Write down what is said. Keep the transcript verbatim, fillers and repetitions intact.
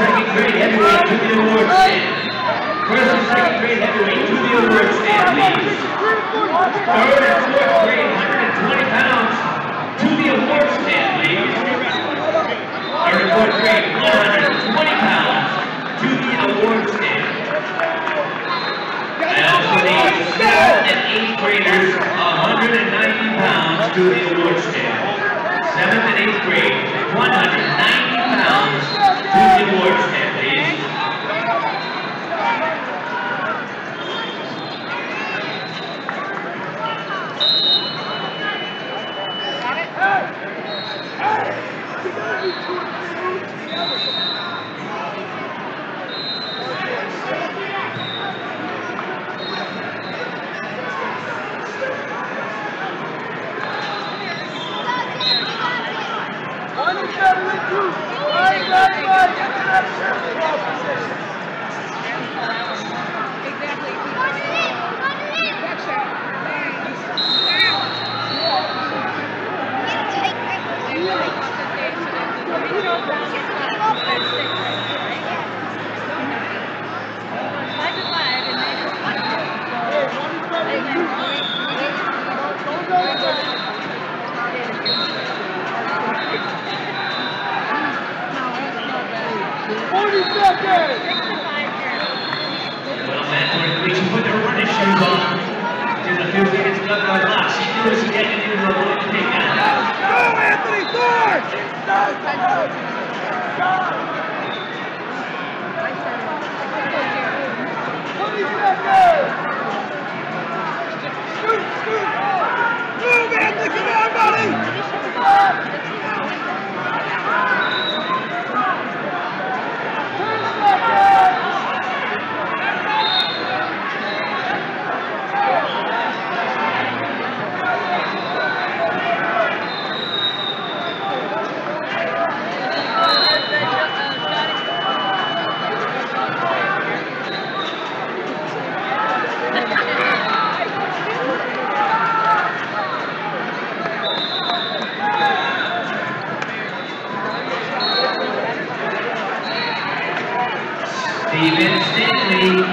second grade heavyweight to the award stand. First and second grade heavyweight to the award stand, please. Third and fourth grade one hundred twenty pounds to the award stand, please. Third and fourth grade one hundred twenty pounds to the award stand. And also the seventh and eighth graders one hundred ninety pounds to the award stand. seventh and eighth grade one hundred ninety pounds to the award stand, please. forty seconds! Well, man, we should put their running shoes on. There's a few seconds left on the clock. She knew she had to do the one to take down. Go, Anthony, forward! twenty seconds! Scoot, scoot! Move, Anthony, come on, buddy! Stephen Stanley